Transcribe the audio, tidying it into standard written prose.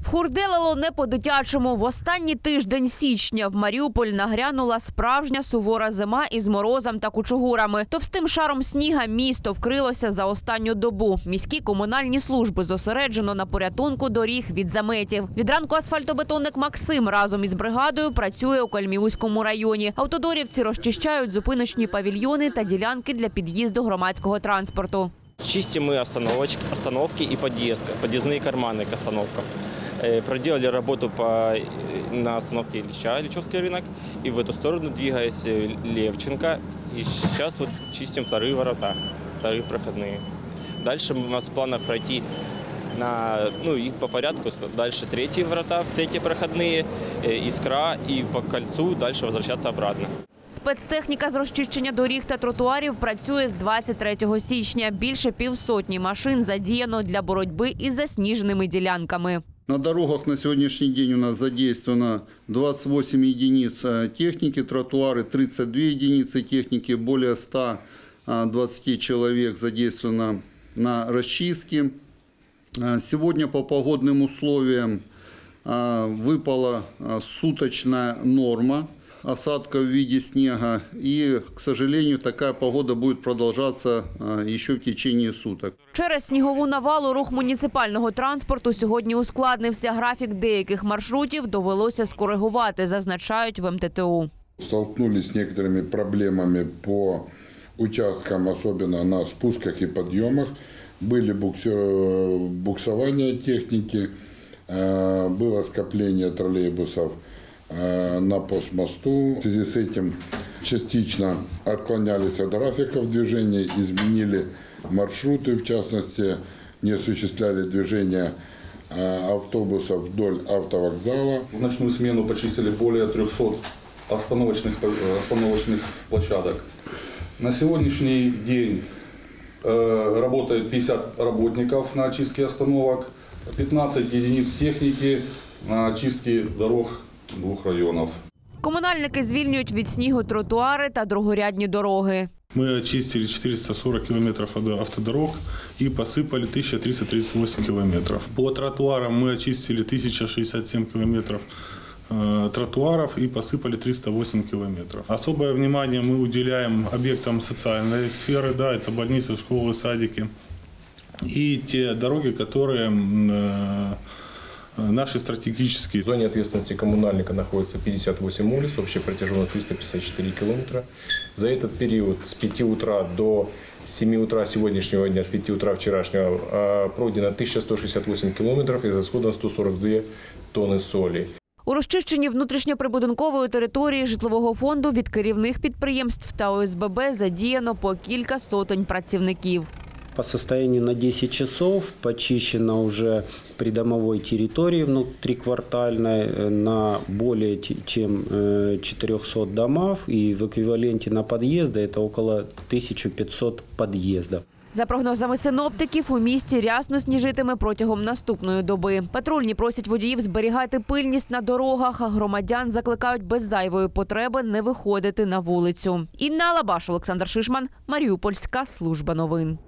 Вхурделило не по-дитячому. В останній тиждень січня в Маріуполь нагрянула справжня сувора зима із морозом та кучугурами. Товстим шаром сніга місто вкрилося за останню добу. Міські комунальні служби зосереджено на порятунку доріг від заметів. Від ранку асфальтобетонник Максим разом із бригадою працює у Кальміуському районі. Автодорівці розчищають зупиночні павільйони та ділянки для під'їзду громадського транспорту. Чистим мы остановки и подъездные карманы к остановкам. Проделали работу на остановке Ильича, Ильичевский рынок, и в эту сторону, двигаясь, Левченко. И сейчас вот чистим вторые ворота, вторые проходные. Дальше у нас в планах пройти их по порядку. Дальше третьи ворота, третьи проходные, Искра, и по кольцу дальше возвращаться обратно. Спецтехніка з розчищення доріг та тротуарів працює з 23 січня. Більше півсотні машин задіяно для боротьби із засніженими ділянками. На дорогах на сегодняшний день у нас задействовано 28 единиц техники, тротуары 32 единицы техники, более 120 человек задействовано на расчистке. Сегодня по погодным условиям выпала суточная норма осадка в виде снега, и, к сожалению, такая погода будет продолжаться еще в течение суток. Через снігову навалу рух муніципального транспорту сьогодні ускладнився. Графік деяких маршрутів довелося скоригувати, зазначають в МТТУ. Столкнулись с некоторыми проблемами по участкам, особенно на спусках и подъемах. Были буксования техники, было скопление троллейбусов на постмосту. В связи с этим частично отклонялись от графиков движения, изменили маршруты, в частности, не осуществляли движение автобусов вдоль автовокзала. В ночную смену почистили более 300 остановочных площадок. На сегодняшний день работает 50 работников на очистке остановок, 15 единиц техники на очистке дорог двох районів. Комунальники звільнюють від снігу тротуари та другорядні дороги. Мы очистили 440 километров автодорог и посыпали 1338 километров. По тротуарам мы очистили 1067 километров тротуаров и посыпали 308 километров. Особое внимание мы уделяем объектам социальной сферы, это больницы, школы, садики и те дороги, которые наши стратегические. В зоне ответственности коммунальника находится 58 улиц, общая протяженность 354 километра. За этот период с 5 утра до 7 утра сегодняшнего дня, с 5 утра вчерашнего, пройдено 1168 километров и расходовано 142 тонны соли. У розчищенні внутрішньоприбудинкової території житлового фонду від керівних підприємств та ОСББ задіяно по кілька сотень працівників. По состоянию на 10 часов почищено уже придомовой территории внутриквартальной на более чем 400 домов, и в эквиваленте на подъезды это около 1500 подъездов. За прогнозами синоптиків, у місті рясно сніжитиме протягом наступної доби. Патрульні просять водіїв зберігати пильність на дорогах, а громадян закликають без зайвої потреби не виходити на вулицю. Інна Алабаш, Олександр Шишман, Маріупольська служба новин.